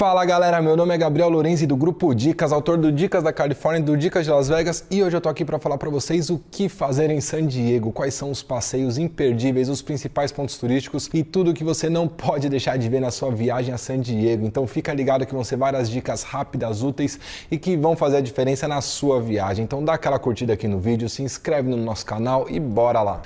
Fala galera, meu nome é Gabriel Lorenzi do Grupo Dicas, autor do Dicas da Califórnia e do Dicas de Las Vegas, e hoje eu tô aqui para falar para vocês o que fazer em San Diego, quais são os passeios imperdíveis, os principais pontos turísticos e tudo que você não pode deixar de ver na sua viagem a San Diego. Então fica ligado que vão ser várias dicas rápidas, úteis e que vão fazer a diferença na sua viagem. Então dá aquela curtida aqui no vídeo, se inscreve no nosso canal e bora lá!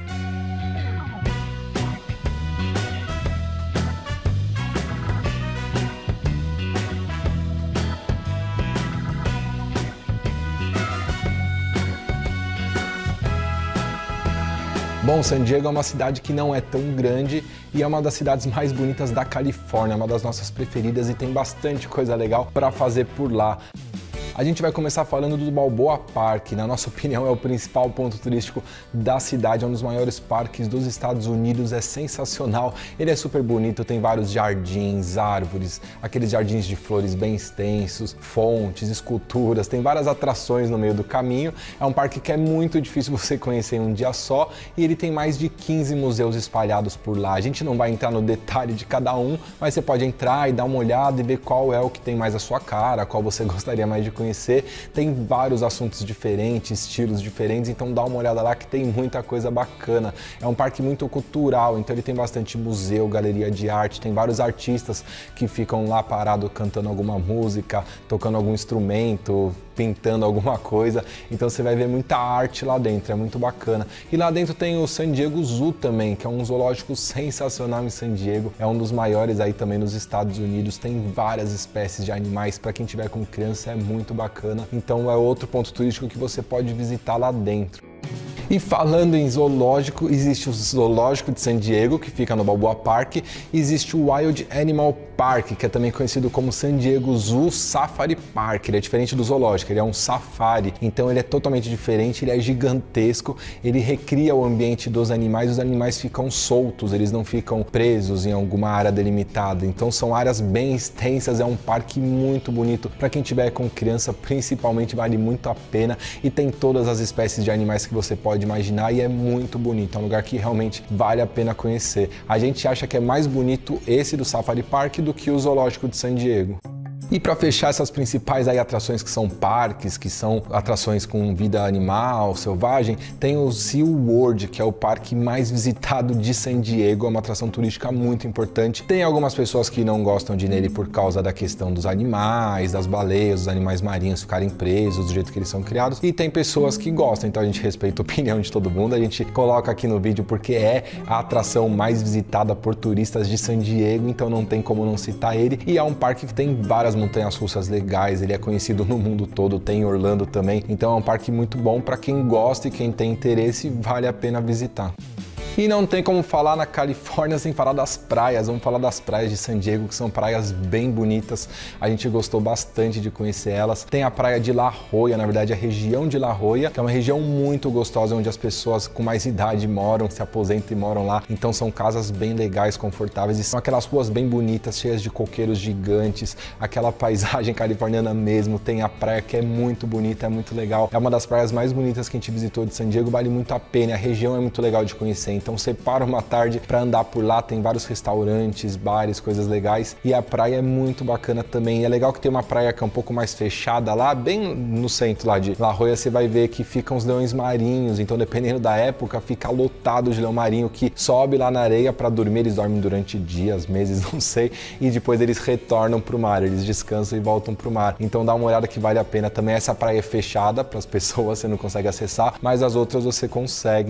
Bom, San Diego é uma cidade que não é tão grande e é uma das cidades mais bonitas da Califórnia, uma das nossas preferidas e tem bastante coisa legal para fazer por lá. A gente vai começar falando do Balboa Park, na nossa opinião é o principal ponto turístico da cidade, é um dos maiores parques dos Estados Unidos, é sensacional, ele é super bonito, tem vários jardins, árvores, aqueles jardins de flores bem extensos, fontes, esculturas, tem várias atrações no meio do caminho, é um parque que é muito difícil você conhecer em um dia só e ele tem mais de 15 museus espalhados por lá. A gente não vai entrar no detalhe de cada um, mas você pode entrar e dar uma olhada e ver qual é o que tem mais a sua cara, qual você gostaria mais de conhecer. Tem vários assuntos diferentes, estilos diferentes, então dá uma olhada lá que tem muita coisa bacana. É um parque muito cultural, então ele tem bastante museu, galeria de arte, tem vários artistas que ficam lá parados cantando alguma música, tocando algum instrumento, pintando alguma coisa, então você vai ver muita arte lá dentro, é muito bacana. E lá dentro tem o San Diego Zoo também, que é um zoológico sensacional em San Diego, é um dos maiores aí também nos Estados Unidos, tem várias espécies de animais, para quem tiver com criança é muito bacana, então é outro ponto turístico que você pode visitar lá dentro. E falando em zoológico, existe o Zoológico de San Diego, que fica no Balboa Park, existe o Wild Animal Park, que é também conhecido como San Diego Zoo Safari Park. Ele é diferente do zoológico, ele é um safari, então ele é totalmente diferente, ele é gigantesco, ele recria o ambiente dos animais, os animais ficam soltos, eles não ficam presos em alguma área delimitada, então são áreas bem extensas, é um parque muito bonito, para quem tiver com criança principalmente vale muito a pena e tem todas as espécies de animais que você pode imaginar e é muito bonito, é um lugar que realmente vale a pena conhecer. A gente acha que é mais bonito esse do Safari Park do que o Zoológico de San Diego. E para fechar essas principais aí atrações que são parques, que são atrações com vida animal, selvagem, tem o SeaWorld, que é o parque mais visitado de San Diego, é uma atração turística muito importante. Tem algumas pessoas que não gostam de ir nele por causa da questão dos animais, das baleias, dos animais marinhos ficarem presos do jeito que eles são criados, e tem pessoas que gostam, então a gente respeita a opinião de todo mundo, a gente coloca aqui no vídeo porque é a atração mais visitada por turistas de San Diego, então não tem como não citar ele, e é um parque que tem várias montanhas russas legais, ele é conhecido no mundo todo, tem em Orlando também, então é um parque muito bom para quem gosta e quem tem interesse, vale a pena visitar. E não tem como falar na Califórnia sem falar das praias. Vamos falar das praias de San Diego, que são praias bem bonitas. A gente gostou bastante de conhecer elas. Tem a praia de La Jolla, na verdade a região de La Jolla, que é uma região muito gostosa, onde as pessoas com mais idade moram, se aposentam e moram lá. Então são casas bem legais, confortáveis. E são aquelas ruas bem bonitas, cheias de coqueiros gigantes, aquela paisagem californiana mesmo. Tem a praia que é muito bonita, é muito legal. É uma das praias mais bonitas que a gente visitou de San Diego, vale muito a pena. A região é muito legal de conhecer. Então separa uma tarde para andar por lá, tem vários restaurantes, bares, coisas legais e a praia é muito bacana também. E é legal que tem uma praia que é um pouco mais fechada lá, bem no centro lá de La Jolla, você vai ver que ficam os leões marinhos, então dependendo da época fica lotado de leão marinho que sobe lá na areia para dormir, eles dormem durante dias, meses, não sei, e depois eles retornam para o mar, eles descansam e voltam para o mar. Então dá uma olhada que vale a pena também. Essa praia é fechada para as pessoas, você não consegue acessar, mas as outras você consegue.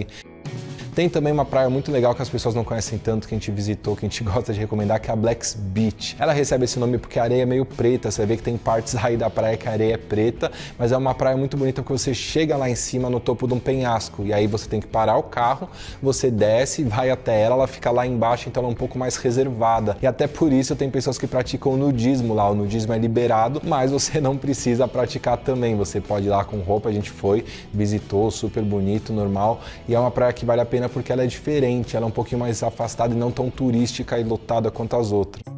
Tem também uma praia muito legal que as pessoas não conhecem tanto, que a gente visitou, que a gente gosta de recomendar, que é a Black's Beach. Ela recebe esse nome porque a areia é meio preta, você vê que tem partes aí da praia que a areia é preta, mas é uma praia muito bonita porque você chega lá em cima no topo de um penhasco e aí você tem que parar o carro, você desce, vai até ela, ela fica lá embaixo, então ela é um pouco mais reservada. E até por isso tem pessoas que praticam nudismo lá, o nudismo é liberado, mas você não precisa praticar também, você pode ir lá com roupa, a gente foi, visitou, super bonito, normal, e é uma praia que vale a pena porque ela é diferente, ela é um pouquinho mais afastada e não tão turística e lotada quanto as outras.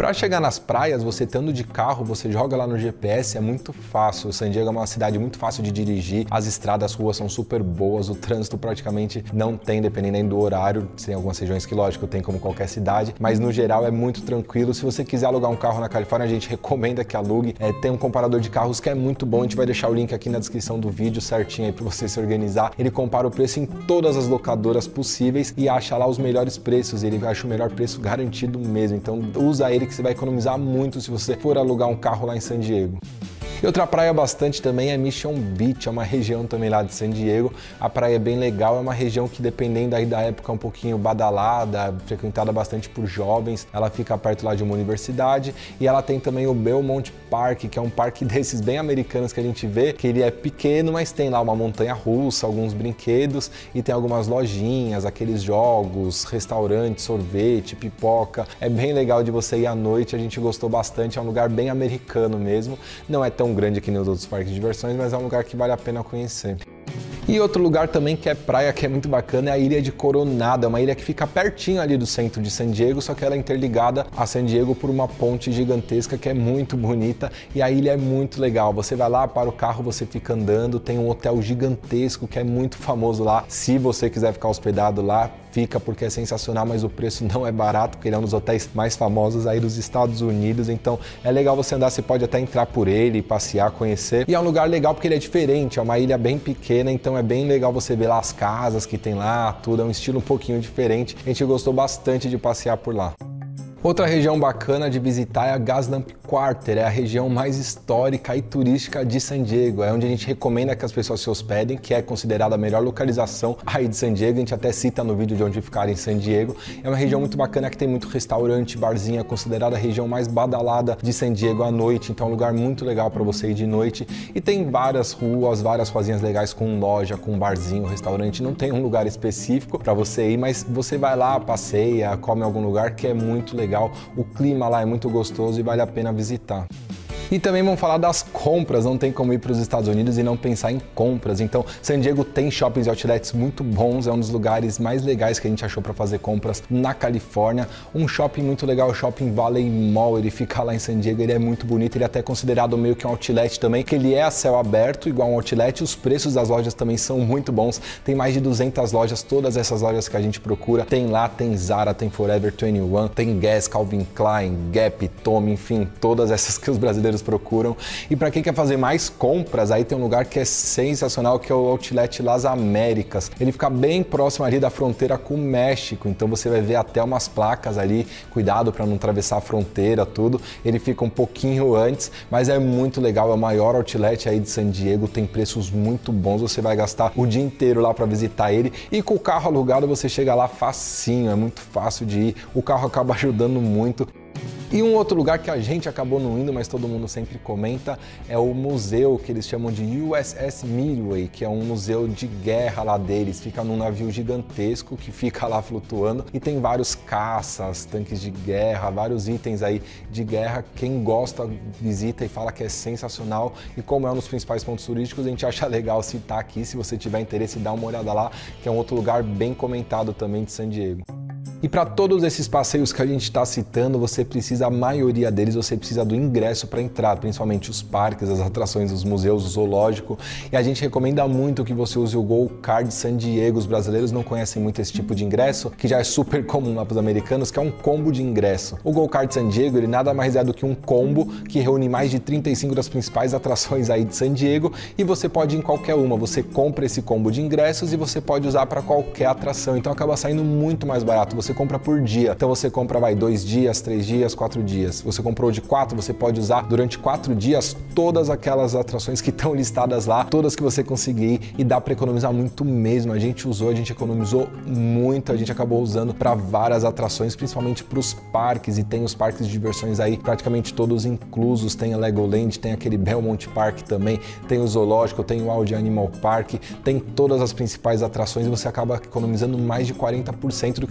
Para chegar nas praias, você estando de carro, você joga lá no GPS, é muito fácil. San Diego é uma cidade muito fácil de dirigir, as estradas, as ruas são super boas, o trânsito praticamente não tem, dependendo do horário. Tem algumas regiões que, lógico, tem como qualquer cidade, mas no geral é muito tranquilo. Se você quiser alugar um carro na Califórnia, a gente recomenda que alugue. Tem um comparador de carros que é muito bom, a gente vai deixar o link aqui na descrição do vídeo certinho aí para você se organizar. Ele compara o preço em todas as locadoras possíveis e acha lá os melhores preços, ele acha o melhor preço garantido mesmo, então usa ele que você vai economizar muito se você for alugar um carro lá em San Diego. E outra praia bastante também é Mission Beach, é uma região também lá de San Diego. A praia é bem legal, é uma região que dependendo aí da época é um pouquinho badalada, frequentada bastante por jovens. Ela fica perto lá de uma universidade e ela tem também o Belmont Park, que é um parque desses bem americanos que a gente vê, que ele é pequeno, mas tem lá uma montanha-russa, alguns brinquedos e tem algumas lojinhas, aqueles jogos, restaurantes, sorvete, pipoca. É bem legal de você ir à noite, a gente gostou bastante, é um lugar bem americano mesmo. Não é tão grande que nem os outros parques de diversões, mas é um lugar que vale a pena conhecer. E outro lugar também que é praia, que é muito bacana, é a Ilha de Coronado. É uma ilha que fica pertinho ali do centro de San Diego, só que ela é interligada a San Diego por uma ponte gigantesca que é muito bonita e a ilha é muito legal. Você vai lá, para o carro, você fica andando, tem um hotel gigantesco que é muito famoso lá. Se você quiser ficar hospedado lá, fica porque é sensacional, mas o preço não é barato, porque ele é um dos hotéis mais famosos aí dos Estados Unidos, então é legal você andar, você pode até entrar por ele, passear, conhecer. E é um lugar legal porque ele é diferente, é uma ilha bem pequena, então é bem legal você ver lá as casas que tem lá, tudo, é um estilo um pouquinho diferente. A gente gostou bastante de passear por lá. Outra região bacana de visitar é a Gaslamp Quarter, é a região mais histórica e turística de San Diego, é onde a gente recomenda que as pessoas se hospedem, que é considerada a melhor localização aí de San Diego, a gente até cita no vídeo de onde ficar em San Diego. É uma região muito bacana que tem muito restaurante, barzinho, é considerada a região mais badalada de San Diego à noite, então é um lugar muito legal para você ir de noite e tem várias ruas, várias ruazinhas legais com loja, com barzinho, restaurante, não tem um lugar específico para você ir, mas você vai lá, passeia, come em algum lugar que é muito legal. O clima lá é muito gostoso e vale a pena visitar. E também vamos falar das compras, não tem como ir para os Estados Unidos e não pensar em compras. Então, San Diego tem shoppings e outlets muito bons, é um dos lugares mais legais que a gente achou para fazer compras na Califórnia. Um shopping muito legal, o Shopping Valley Mall, ele fica lá em San Diego, ele é muito bonito, ele é até considerado meio que um outlet também, que ele é a céu aberto, igual um outlet, os preços das lojas também são muito bons, tem mais de 200 lojas, todas essas lojas que a gente procura, tem lá, tem Zara, tem Forever 21, tem Guess, Calvin Klein, Gap, Tommy, enfim, todas essas que os brasileiros procuram. E para quem quer fazer mais compras, aí tem um lugar que é sensacional, que é o Outlet Las Américas. Ele fica bem próximo ali da fronteira com o México, então você vai ver até umas placas ali, cuidado para não atravessar a fronteira, tudo. Ele fica um pouquinho antes, mas é muito legal, é o maior outlet aí de San Diego, tem preços muito bons, você vai gastar o dia inteiro lá para visitar ele e com o carro alugado você chega lá facinho, é muito fácil de ir, o carro acaba ajudando muito. E um outro lugar que a gente acabou não indo, mas todo mundo sempre comenta, é o museu que eles chamam de USS Midway, que é um museu de guerra lá deles. Fica num navio gigantesco que fica lá flutuando e tem vários caças, tanques de guerra, vários itens aí de guerra. Quem gosta visita e fala que é sensacional. E como é um dos principais pontos turísticos, a gente acha legal citar aqui. Se você tiver interesse, dá uma olhada lá, que é um outro lugar bem comentado também de San Diego. E para todos esses passeios que a gente está citando, você precisa, a maioria deles, você precisa do ingresso para entrar, principalmente os parques, as atrações, os museus, o zoológico. E a gente recomenda muito que você use o Go Card San Diego. Os brasileiros não conhecem muito esse tipo de ingresso, que já é super comum lá para os americanos, que é um combo de ingresso. O Go Card San Diego, ele nada mais é do que um combo que reúne mais de 35 das principais atrações aí de San Diego e você pode ir em qualquer uma. Você compra esse combo de ingressos e você pode usar para qualquer atração. Então acaba saindo muito mais barato. Você compra por dia. Então você compra, 2 dias, 3 dias, 4 dias. Você comprou de 4, você pode usar durante 4 dias todas aquelas atrações que estão listadas lá, todas que você conseguir e dá para economizar muito mesmo. A gente economizou muito, a gente acabou usando para várias atrações, principalmente para os parques, e tem os parques de diversões aí praticamente todos inclusos. Tem a Legoland, tem aquele Belmont Park também, tem o Zoológico, tem o Audi Animal Park, tem todas as principais atrações e você acaba economizando mais de 40% do que se você comprar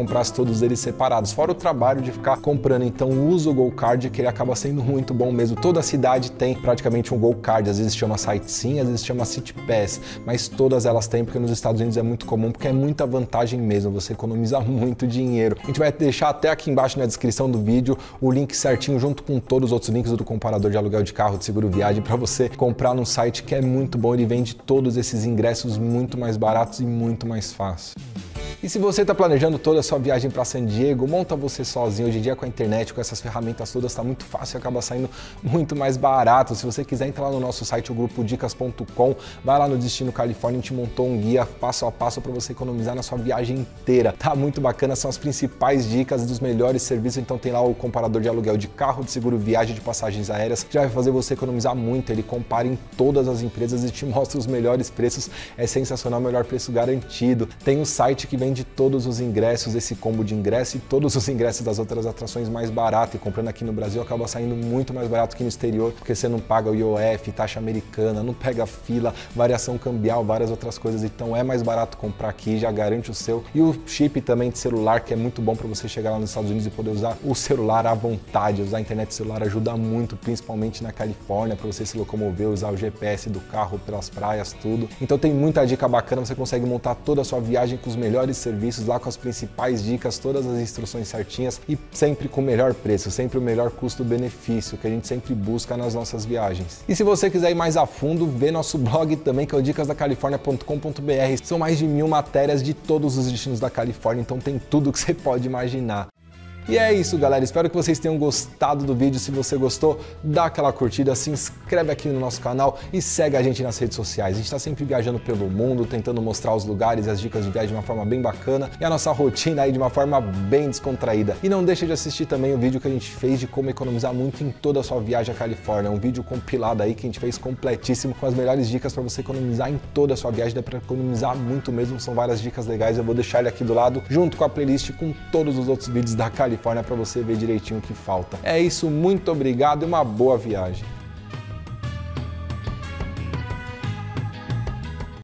comprasse todos eles separados, fora o trabalho de ficar comprando. Então usa o Gol Card, que ele acaba sendo muito bom mesmo. Toda a cidade tem praticamente um Gol Card, às vezes chama Sightseeing, às vezes chama City Pass, mas todas elas têm, porque nos Estados Unidos é muito comum, porque é muita vantagem mesmo, você economiza muito dinheiro. A gente vai deixar até aqui embaixo na descrição do vídeo o link certinho junto com todos os outros links do comparador de aluguel de carro, de seguro viagem, para você comprar num site que é muito bom, ele vende todos esses ingressos muito mais baratos e muito mais fácil. E se você está planejando toda a sua viagem para San Diego, monta você sozinho. Hoje em dia com a internet, com essas ferramentas todas, está muito fácil e acaba saindo muito mais barato. Se você quiser entrar lá no nosso site, o grupodicas.com, vai lá no Destino Califórnia, a gente montou um guia passo a passo para você economizar na sua viagem inteira. Tá muito bacana, são as principais dicas dos melhores serviços. Então tem lá o comparador de aluguel de carro, de seguro viagem, de passagens aéreas, que já vai fazer você economizar muito. Ele compara em todas as empresas e te mostra os melhores preços. É sensacional, o melhor preço garantido. Tem um site que vende todos os ingressos, esse combo de ingresso e todos os ingressos das outras atrações mais barato, e comprando aqui no Brasil acaba saindo muito mais barato que no exterior, porque você não paga o IOF, taxa americana, não pega fila, variação cambial, várias outras coisas. Então é mais barato comprar aqui, já garante o seu. E o chip também de celular, que é muito bom para você chegar lá nos Estados Unidos e poder usar o celular à vontade. Usar a internet celular ajuda muito, principalmente na Califórnia, para você se locomover, usar o GPS do carro pelas praias, tudo. Então tem muita dica bacana, você consegue montar toda a sua viagem com os melhores serviços lá, com as principais dicas, todas as instruções certinhas e sempre com o melhor preço, sempre o melhor custo-benefício que a gente sempre busca nas nossas viagens. E se você quiser ir mais a fundo, vê nosso blog também, que é o dicasdacalifornia.com.br. São mais de 1000 matérias de todos os destinos da Califórnia, então tem tudo que você pode imaginar. E é isso, galera, espero que vocês tenham gostado do vídeo. Se você gostou, dá aquela curtida, se inscreve aqui no nosso canal e segue a gente nas redes sociais. A gente está sempre viajando pelo mundo, tentando mostrar os lugares e as dicas de viagem de uma forma bem bacana e a nossa rotina aí de uma forma bem descontraída. E não deixa de assistir também o vídeo que a gente fez de como economizar muito em toda a sua viagem à Califórnia. É um vídeo compilado aí que a gente fez completíssimo, com as melhores dicas para você economizar em toda a sua viagem. Dá para economizar muito mesmo, são várias dicas legais. Eu vou deixar ele aqui do lado, junto com a playlist com todos os outros vídeos da Califórnia, para você ver direitinho o que falta. É isso, muito obrigado e uma boa viagem.